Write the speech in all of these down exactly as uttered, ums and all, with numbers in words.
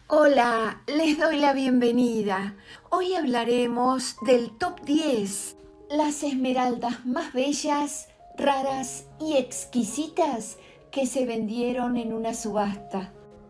Hola, les doy la bienvenida. Hoy hablaremos del top diez, las esmeraldas más bellas, raras y exquisitas que se vendieron en una subasta.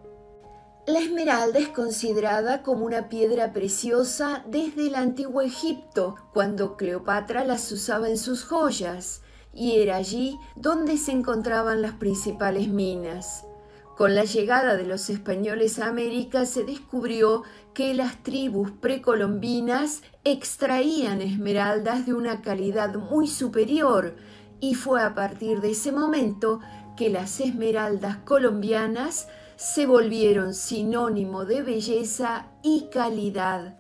La esmeralda es considerada como una piedra preciosa desde el antiguo Egipto, cuando Cleopatra las usaba en sus joyas, y era allí donde se encontraban las principales minas. Con la llegada de los españoles a América se descubrió que las tribus precolombinas extraían esmeraldas de una calidad muy superior, y fue a partir de ese momento que las esmeraldas colombianas se volvieron sinónimo de belleza y calidad.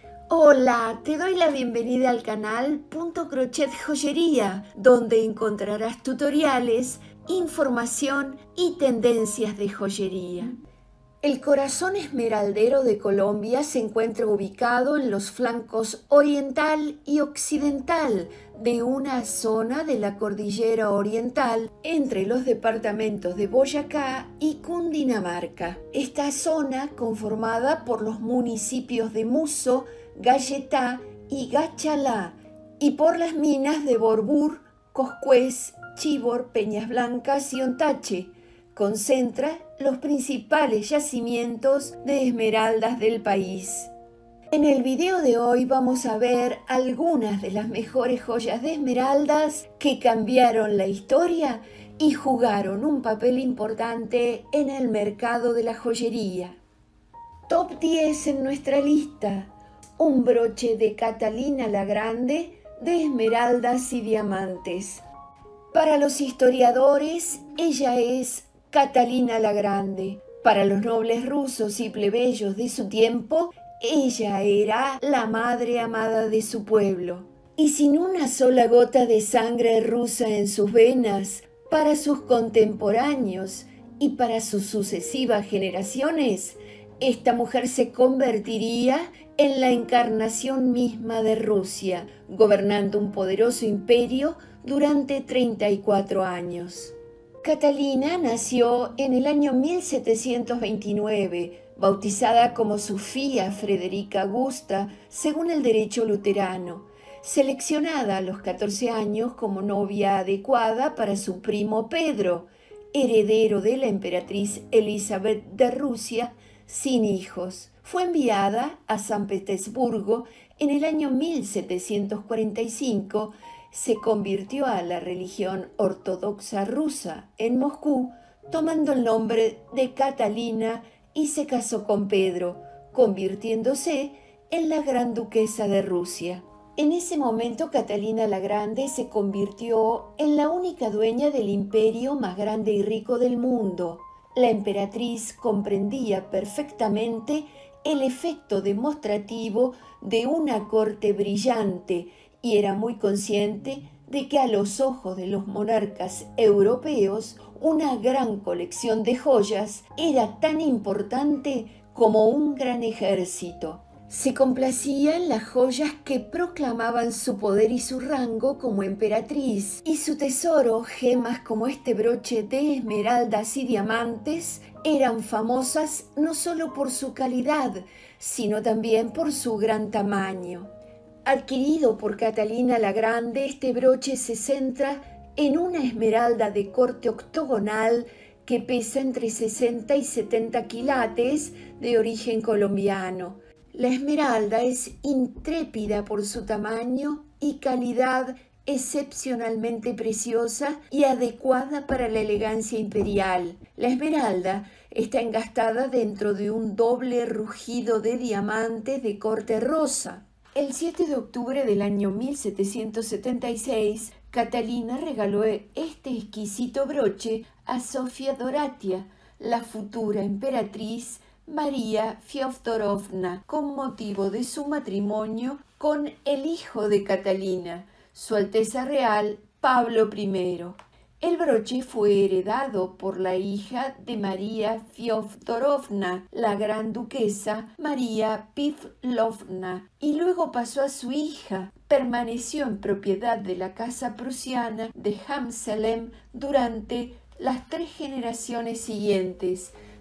Hola, te doy la bienvenida al canal Punto Crochet Joyería, donde encontrarás tutoriales, información y tendencias de joyería. El corazón esmeraldero de Colombia se encuentra ubicado en los flancos oriental y occidental de una zona de la cordillera oriental entre los departamentos de Boyacá y Cundinamarca. Esta zona, conformada por los municipios de Muso, Galletá y Gachalá, y por las minas de Borbur, Coscuez, Chivor, Peñas Blancas y Ontache, concentra los principales yacimientos de esmeraldas del país. En el video de hoy vamos a ver algunas de las mejores joyas de esmeraldas que cambiaron la historia y jugaron un papel importante en el mercado de la joyería. Top diez en nuestra lista. Un broche de Catalina la Grande de esmeraldas y diamantes. Para los historiadores, ella es Catalina la Grande. Para los nobles rusos y plebeyos de su tiempo, ella era la madre amada de su pueblo. Y sin una sola gota de sangre rusa en sus venas, para sus contemporáneos y para sus sucesivas generaciones, esta mujer se convertiría en la encarnación misma de Rusia, gobernando un poderoso imperio durante treinta y cuatro años. Catalina nació en el año mil setecientos veintinueve, bautizada como Sofía Frederica Augusta, según el derecho luterano, seleccionada a los catorce años como novia adecuada para su primo Pedro, heredero de la emperatriz Elizabeth de Rusia, sin hijos. Fue enviada a San Petersburgo en el año mil setecientos cuarenta y cinco, se convirtió a la religión ortodoxa rusa en Moscú, tomando el nombre de Catalina, y se casó con Pedro, convirtiéndose en la Gran Duquesa de Rusia. En ese momento, Catalina la Grande se convirtió en la única dueña del imperio más grande y rico del mundo. La emperatriz comprendía perfectamente el efecto demostrativo de una corte brillante y era muy consciente de que a los ojos de los monarcas europeos una gran colección de joyas era tan importante como un gran ejército. Se complacía en las joyas que proclamaban su poder y su rango como emperatriz, y su tesoro, gemas como este broche de esmeraldas y diamantes, eran famosas no solo por su calidad, sino también por su gran tamaño. Adquirido por Catalina la Grande, este broche se centra en una esmeralda de corte octogonal que pesa entre sesenta y setenta quilates, de origen colombiano. La esmeralda es intrépida por su tamaño y calidad excepcionalmente preciosa y adecuada para la elegancia imperial. La esmeralda está engastada dentro de un doble rugido de diamantes de corte rosa. El siete de octubre del año mil setecientos setenta y seis, Catalina regaló este exquisito broche a Sofía Doratia, la futura emperatriz María Fyodorovna, con motivo de su matrimonio con el hijo de Catalina, Su Alteza Real Pablo primero. El broche fue heredado por la hija de María Fyodorovna, la gran duquesa María Pavlovna, y luego pasó a su hija. Permaneció en propiedad de la casa prusiana de Amselem durante las tres generaciones siguientes,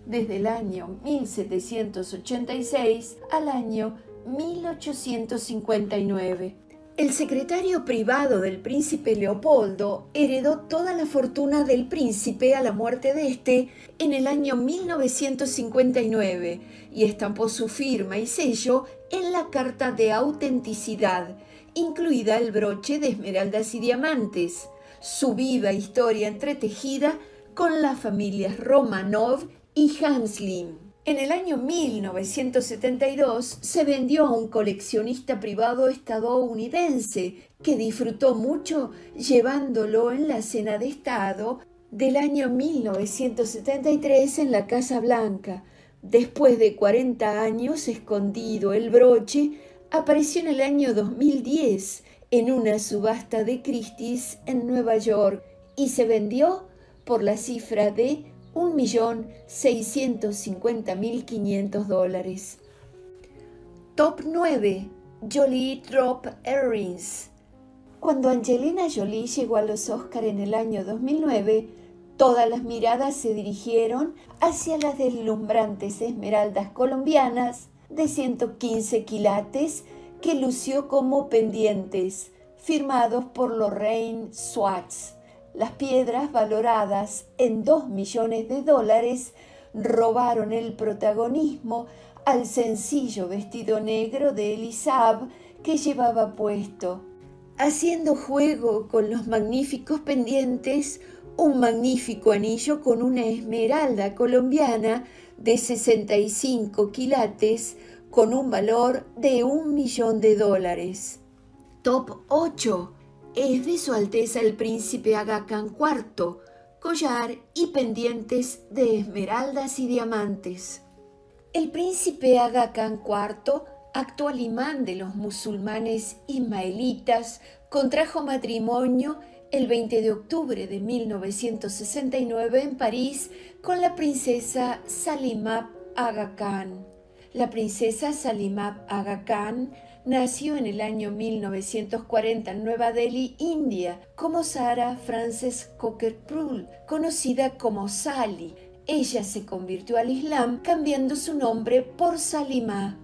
desde el año mil setecientos ochenta y seis al año mil ochocientos cincuenta y nueve. El secretario privado del príncipe Leopoldo heredó toda la fortuna del príncipe a la muerte de este en el año mil novecientos cincuenta y nueve y estampó su firma y sello en la carta de autenticidad, incluida el broche de esmeraldas y diamantes, su viva historia entretejida con las familias Romanov y Hanslim. En el año mil novecientos setenta y dos se vendió a un coleccionista privado estadounidense que disfrutó mucho llevándolo en la cena de Estado del año mil novecientos setenta y tres en la Casa Blanca. Después de cuarenta años escondido, el broche apareció en el año dos mil diez en una subasta de Christie's en Nueva York y se vendió por la cifra de un millón seiscientos cincuenta mil quinientos dólares. Top nueve. Jolie Drop Earrings. Cuando Angelina Jolie llegó a los Oscar en el año dos mil nueve, todas las miradas se dirigieron hacia las deslumbrantes esmeraldas colombianas de ciento quince quilates que lució como pendientes, firmados por Lorraine Swartz. Las piedras, valoradas en dos millones de dólares, robaron el protagonismo al sencillo vestido negro de Elisab que llevaba puesto. Haciendo juego con los magníficos pendientes, un magnífico anillo con una esmeralda colombiana de sesenta y cinco quilates con un valor de un millón de dólares. Top ocho. Es de Su Alteza el Príncipe Aga Khan cuarto, collar y pendientes de esmeraldas y diamantes. El Príncipe Aga Khan cuarto, actual imán de los musulmanes ismaelitas, contrajo matrimonio el veinte de octubre de mil novecientos sesenta y nueve en París con la princesa Salimab Aga Khan. La princesa Salimab Aga Khan nació en el año mil novecientos cuarenta en Nueva Delhi, India, como Sarah Frances Cocker-Prull, conocida como Sally. Ella se convirtió al Islam cambiando su nombre por Salimah.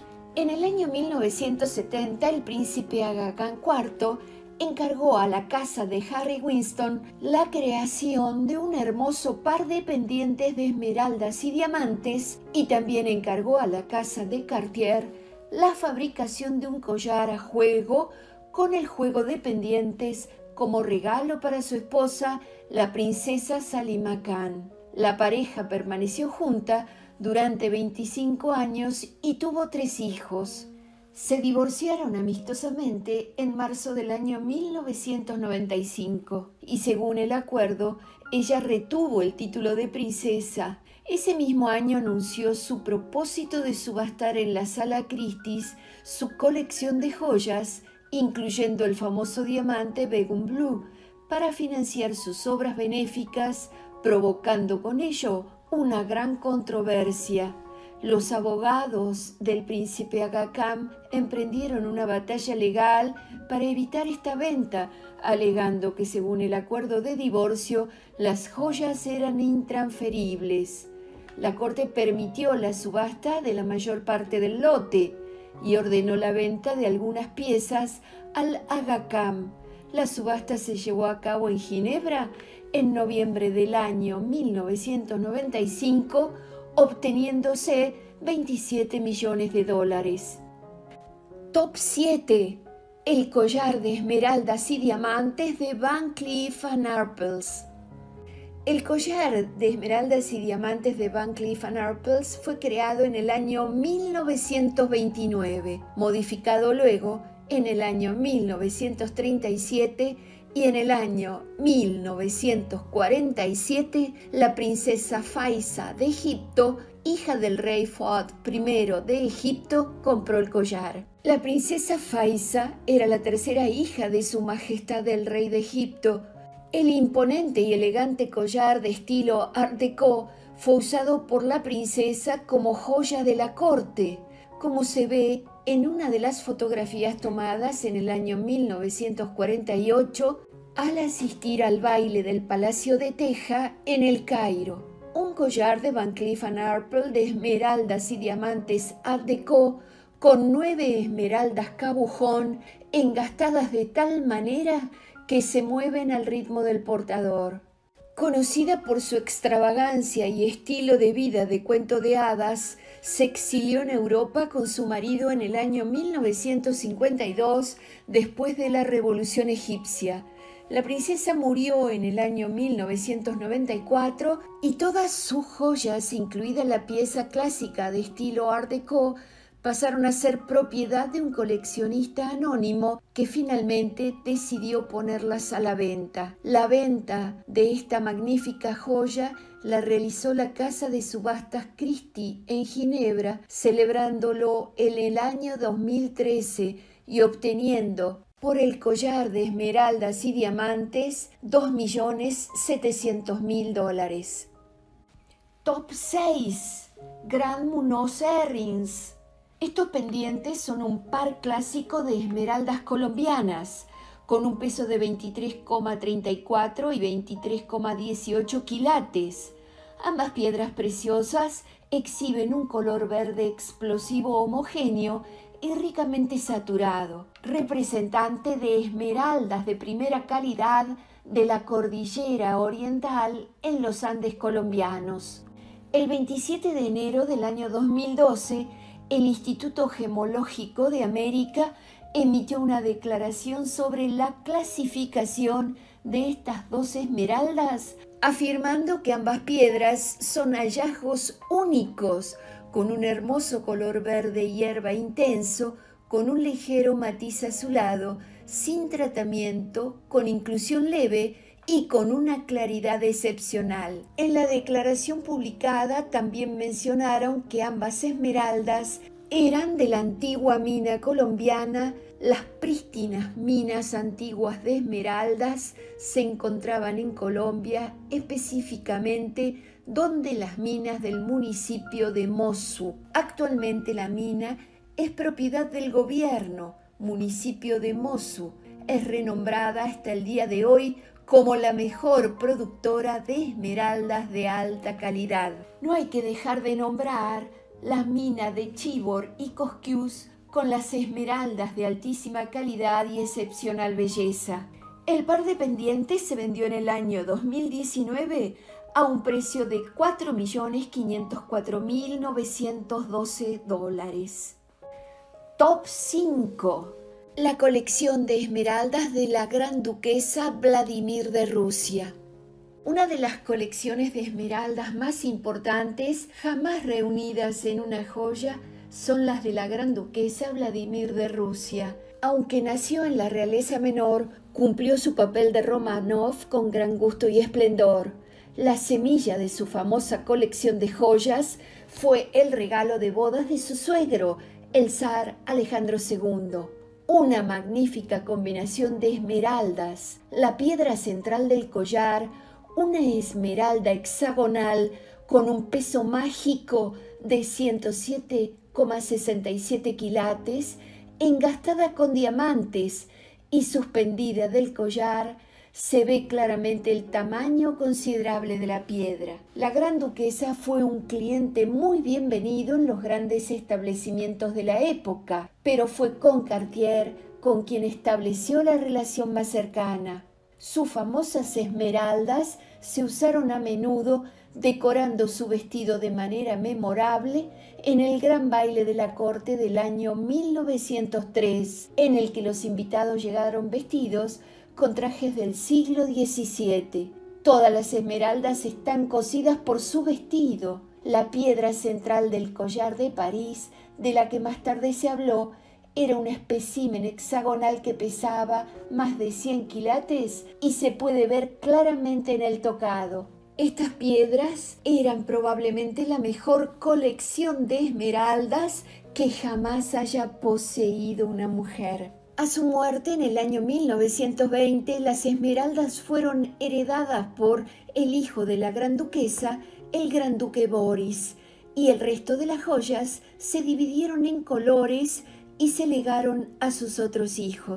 En el año mil novecientos setenta, el príncipe Aga Khan cuarto encargó a la casa de Harry Winston la creación de un hermoso par de pendientes de esmeraldas y diamantes y también encargó a la casa de Cartier la fabricación de un collar a juego con el juego de pendientes como regalo para su esposa, la princesa Salimah Khan. La pareja permaneció junta durante veinticinco años y tuvo tres hijos. Se divorciaron amistosamente en marzo del año mil novecientos noventa y cinco y según el acuerdo, ella retuvo el título de princesa. Ese mismo año anunció su propósito de subastar en la Sala Christie's su colección de joyas, incluyendo el famoso diamante Begum Blue, para financiar sus obras benéficas, provocando con ello una gran controversia. Los abogados del príncipe Aga Khan emprendieron una batalla legal para evitar esta venta, alegando que según el acuerdo de divorcio, las joyas eran intransferibles. La corte permitió la subasta de la mayor parte del lote y ordenó la venta de algunas piezas al Aga Khan. La subasta se llevó a cabo en Ginebra en noviembre del año mil novecientos noventa y cinco, obteniéndose veintisiete millones de dólares. Top siete. El collar de esmeraldas y diamantes de Van Cleef and Arpels. El collar de esmeraldas y diamantes de Van Cleef and Arpels fue creado en el año mil novecientos veintinueve, modificado luego en el año mil novecientos treinta y siete y en el año mil novecientos cuarenta y siete la princesa Faiza de Egipto, hija del rey Fuad primero de Egipto, compró el collar. La princesa Faiza era la tercera hija de su majestad el rey de Egipto. El imponente y elegante collar de estilo Art Deco fue usado por la princesa como joya de la corte, como se ve en una de las fotografías tomadas en el año mil novecientos cuarenta y ocho al asistir al baile del Palacio de Teja en El Cairo. un collar de Van Cleef and Arpels de esmeraldas y diamantes Art Deco con nueve esmeraldas cabujón engastadas de tal manera que se mueven al ritmo del portador. Conocida por su extravagancia y estilo de vida de cuento de hadas, se exilió en Europa con su marido en el año mil novecientos cincuenta y dos, después de la Revolución Egipcia. La princesa murió en el año mil novecientos noventa y cuatro y todas sus joyas, incluida la pieza clásica de estilo Art Deco, pasaron a ser propiedad de un coleccionista anónimo que finalmente decidió ponerlas a la venta. La venta de esta magnífica joya la realizó la casa de subastas Christie en Ginebra, celebrándolo en el año dos mil trece y obteniendo por el collar de esmeraldas y diamantes dos millones setecientos mil dólares. Top seis. Grand Munoz Earrings. Estos pendientes son un par clásico de esmeraldas colombianas, con un peso de veintitrés coma treinta y cuatro y veintitrés coma dieciocho quilates. Ambas piedras preciosas exhiben un color verde explosivo homogéneo y ricamente saturado, representante de esmeraldas de primera calidad de la cordillera oriental en los Andes colombianos. El veintisiete de enero del año dos mil doce, el Instituto Gemológico de América emitió una declaración sobre la clasificación de estas dos esmeraldas, afirmando que ambas piedras son hallazgos únicos, con un hermoso color verde hierba intenso, con un ligero matiz azulado, sin tratamiento, con inclusión leve y con una claridad excepcional. En la declaración publicada también mencionaron que ambas esmeraldas eran de la antigua mina colombiana. Las prístinas minas antiguas de esmeraldas se encontraban en Colombia, específicamente donde las minas del municipio de Mossu. Actualmente la mina es propiedad del gobierno. Municipio de Mossu es renombrada hasta el día de hoy como la mejor productora de esmeraldas de alta calidad. No hay que dejar de nombrar las minas de Chivor y Cosquius con las esmeraldas de altísima calidad y excepcional belleza. El par de pendientes se vendió en el año dos mil diecinueve a un precio de cuatro millones quinientos cuatro mil novecientos doce dólares. Top cinco. La colección de esmeraldas de la Gran Duquesa Vladimir de Rusia. Una de las colecciones de esmeraldas más importantes jamás reunidas en una joya son las de la Gran Duquesa Vladimir de Rusia. Aunque nació en la realeza menor, cumplió su papel de Romanov con gran gusto y esplendor. La semilla de su famosa colección de joyas fue el regalo de bodas de su suegro, el zar Alejandro segundo. Una magnífica combinación de esmeraldas, la piedra central del collar, una esmeralda hexagonal con un peso mágico de ciento siete coma sesenta y siete quilates, engastada con diamantes y suspendida del collar, se ve claramente el tamaño considerable de la piedra. La Gran Duquesa fue un cliente muy bienvenido en los grandes establecimientos de la época, pero fue con Cartier con quien estableció la relación más cercana. Sus famosas esmeraldas se usaron a menudo decorando su vestido de manera memorable en el gran baile de la corte del año mil novecientos tres, en el que los invitados llegaron vestidos con trajes del siglo diecisiete. Todas las esmeraldas están cosidas por su vestido. La piedra central del collar de París, de la que más tarde se habló, era un espécimen hexagonal que pesaba más de cien quilates y se puede ver claramente en el tocado. Estas piedras eran probablemente la mejor colección de esmeraldas que jamás haya poseído una mujer. A su muerte en el año mil novecientos veinte, las esmeraldas fueron heredadas por el hijo de la Gran Duquesa, el Gran Duque Boris, y el resto de las joyas se dividieron en colores y se legaron a sus otros hijos.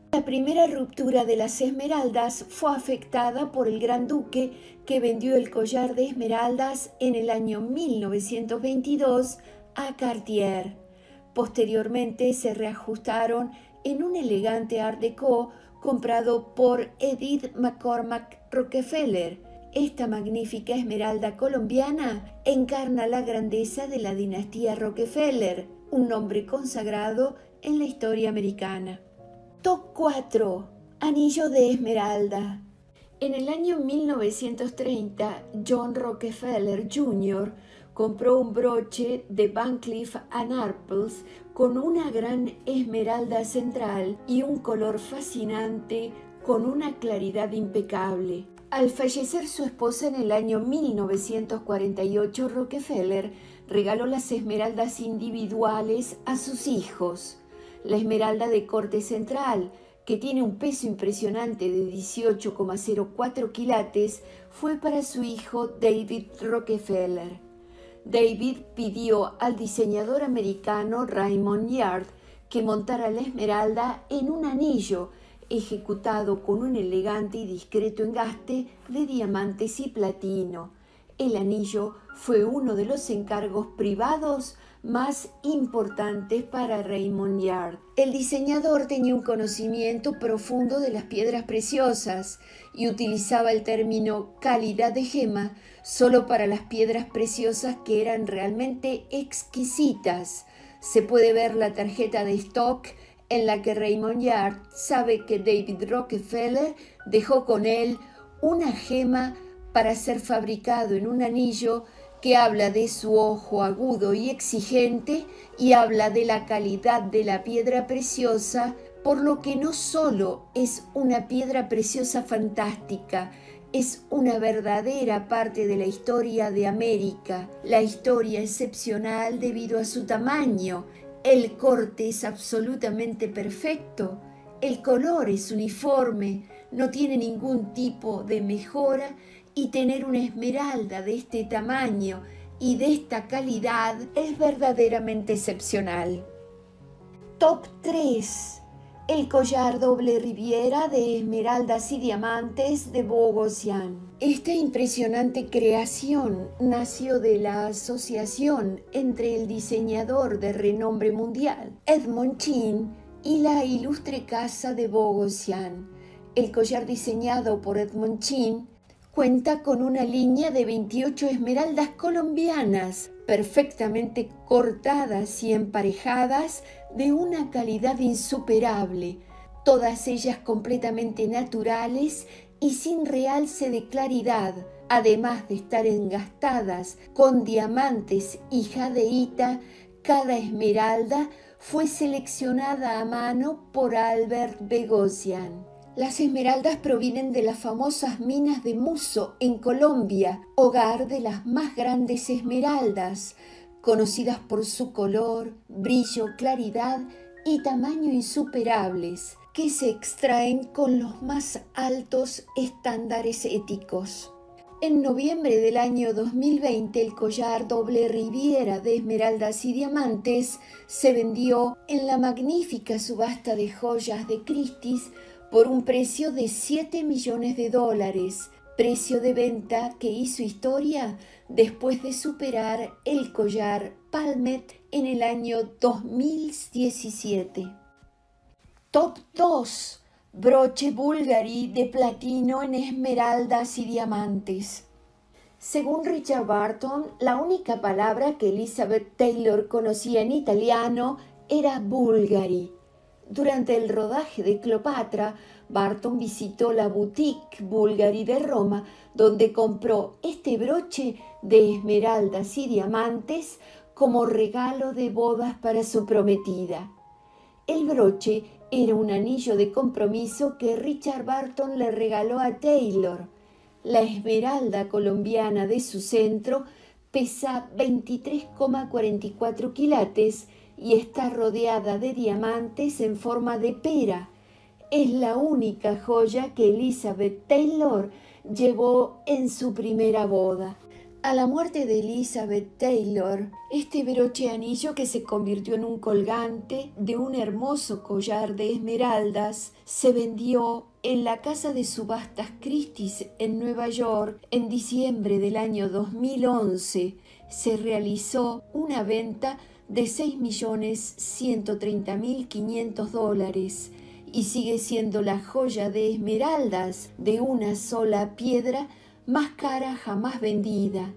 La primera ruptura de las esmeraldas fue afectada por el Gran Duque, que vendió el collar de esmeraldas en el año mil novecientos veintidós a Cartier. Posteriormente se reajustaron en un elegante Art Deco comprado por Edith McCormack Rockefeller. Esta magnífica esmeralda colombiana encarna la grandeza de la dinastía Rockefeller, un nombre consagrado en la historia americana. Top cuatro. Anillo de esmeralda. En el año mil novecientos treinta, John Rockefeller junior compró un broche de Van Cleef and Arpels con una gran esmeralda central y un color fascinante con una claridad impecable. Al fallecer su esposa en el año mil novecientos cuarenta y ocho, Rockefeller regaló las esmeraldas individuales a sus hijos. La esmeralda de corte central, que tiene un peso impresionante de dieciocho coma cero cuatro quilates, fue para su hijo David Rockefeller. David pidió al diseñador americano Raymond Yard que montara la esmeralda en un anillo ejecutado con un elegante y discreto engaste de diamantes y platino. El anillo fue uno de los encargos privados más importantes para Raymond Yard. El diseñador tenía un conocimiento profundo de las piedras preciosas y utilizaba el término calidad de gema solo para las piedras preciosas que eran realmente exquisitas. Se puede ver la tarjeta de stock en la que Raymond Yard sabe que David Rockefeller dejó con él una gema para ser fabricado en un anillo que habla de su ojo agudo y exigente y habla de la calidad de la piedra preciosa, por lo que no solo es una piedra preciosa fantástica, es una verdadera parte de la historia de América, la historia excepcional debido a su tamaño. El corte es absolutamente perfecto, el color es uniforme, no tiene ningún tipo de mejora, y tener una esmeralda de este tamaño y de esta calidad es verdaderamente excepcional. Top tres. El collar doble riviera de esmeraldas y diamantes de Bogosian. Esta impresionante creación nació de la asociación entre el diseñador de renombre mundial Edmond Chin y la ilustre casa de Bogosian. El collar diseñado por Edmond Chin cuenta con una línea de veintiocho esmeraldas colombianas, perfectamente cortadas y emparejadas de una calidad insuperable, todas ellas completamente naturales y sin realce de claridad, además de estar engastadas con diamantes y jadeíta. Cada esmeralda fue seleccionada a mano por Albert Bogosian. Las esmeraldas provienen de las famosas minas de Muso en Colombia, hogar de las más grandes esmeraldas, conocidas por su color, brillo, claridad y tamaño insuperables, que se extraen con los más altos estándares éticos. En noviembre del año dos mil veinte, el collar doble riviera de esmeraldas y diamantes se vendió en la magnífica subasta de joyas de Christie's por un precio de siete millones de dólares, precio de venta que hizo historia después de superar el collar Palmet en el año dos mil diecisiete. Top dos. Broche Bulgari de platino en esmeraldas y diamantes. Según Richard Burton, la única palabra que Elizabeth Taylor conocía en italiano era Bulgari. Durante el rodaje de Cleopatra, Burton visitó la boutique Bulgari de Roma, donde compró este broche de esmeraldas y diamantes como regalo de bodas para su prometida. El broche era un anillo de compromiso que Richard Burton le regaló a Taylor. La esmeralda colombiana de su centro pesa veintitrés coma cuarenta y cuatro quilates y está rodeada de diamantes en forma de pera. Es la única joya que Elizabeth Taylor llevó en su primera boda. A la muerte de Elizabeth Taylor, este broche anillo que se convirtió en un colgante de un hermoso collar de esmeraldas se vendió en la casa de subastas Christie's en Nueva York en diciembre del año dos mil once. Se realizó una venta de seis millones ciento treinta mil quinientos dólares y sigue siendo la joya de esmeraldas de una sola piedra más cara jamás vendida.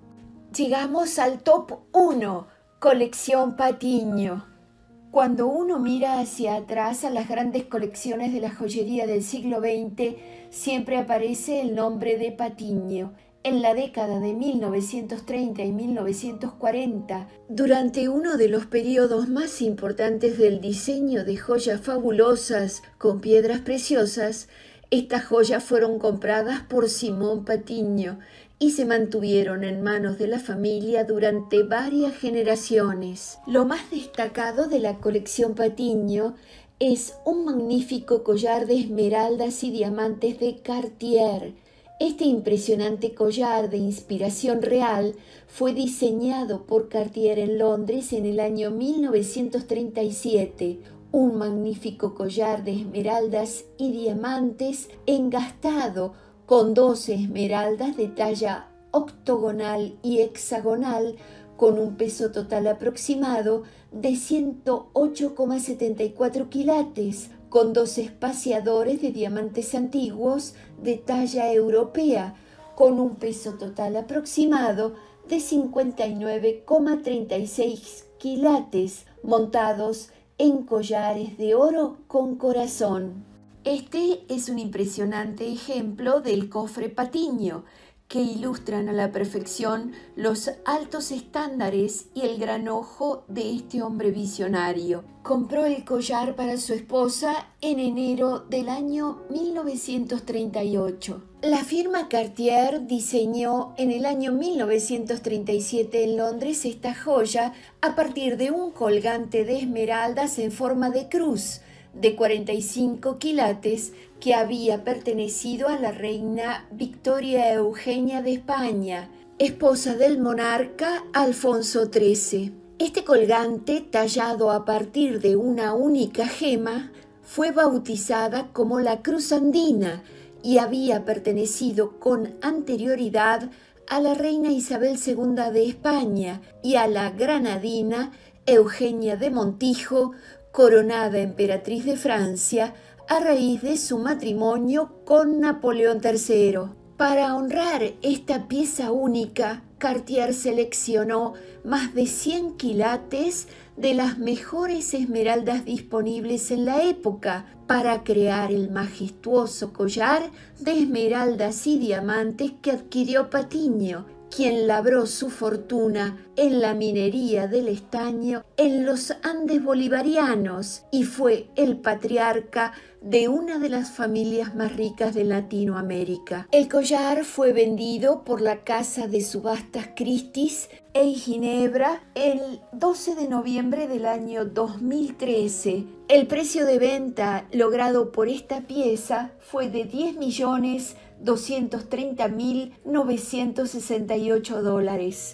Llegamos al top uno, colección Patiño. Cuando uno mira hacia atrás a las grandes colecciones de la joyería del siglo veinte, siempre aparece el nombre de Patiño. En la década de mil novecientos treinta y mil novecientos cuarenta, durante uno de los periodos más importantes del diseño de joyas fabulosas con piedras preciosas, estas joyas fueron compradas por Simón Patiño y se mantuvieron en manos de la familia durante varias generaciones. Lo más destacado de la colección Patiño es un magnífico collar de esmeraldas y diamantes de Cartier. Este impresionante collar de inspiración real fue diseñado por Cartier en Londres en el año mil novecientos treinta y siete. Un magnífico collar de esmeraldas y diamantes engastado con doce esmeraldas de talla octogonal y hexagonal con un peso total aproximado de ciento ocho coma setenta y cuatro quilates, con dos espaciadores de diamantes antiguos de talla europea con un peso total aproximado de cincuenta y nueve coma treinta y seis quilates, montados en collares de oro con corazón. Este es un impresionante ejemplo del cofre Patiño, que ilustran a la perfección los altos estándares y el gran ojo de este hombre visionario. Compró el collar para su esposa en enero del año mil novecientos treinta y ocho. La firma Cartier diseñó en el año mil novecientos treinta y siete en Londres esta joya a partir de un colgante de esmeraldas en forma de cruz de cuarenta y cinco quilates que había pertenecido a la reina Victoria Eugenia de España, esposa del monarca Alfonso trece. Este colgante, tallado a partir de una única gema, fue bautizada como la Cruz Andina y había pertenecido con anterioridad a la reina Isabel segunda de España y a la granadina Eugenia de Montijo, coronada emperatriz de Francia a raíz de su matrimonio con Napoleón tercero. Para honrar esta pieza única, Cartier seleccionó más de cien quilates de las mejores esmeraldas disponibles en la época para crear el majestuoso collar de esmeraldas y diamantes que adquirió Patiño, quien labró su fortuna en la minería del estaño en los Andes bolivarianos y fue el patriarca de una de las familias más ricas de Latinoamérica. El collar fue vendido por la casa de subastas Christie's en Ginebra el doce de noviembre del año dos mil trece. El precio de venta logrado por esta pieza fue de diez millones doscientos treinta mil novecientos sesenta y ocho dólares.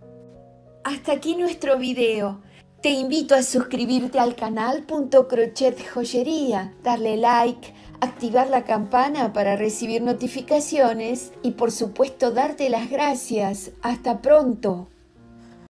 Hasta aquí nuestro video. Te invito a suscribirte al canal Punto Crochet Joyería, darle like, activar la campana para recibir notificaciones y por supuesto darte las gracias. Hasta pronto.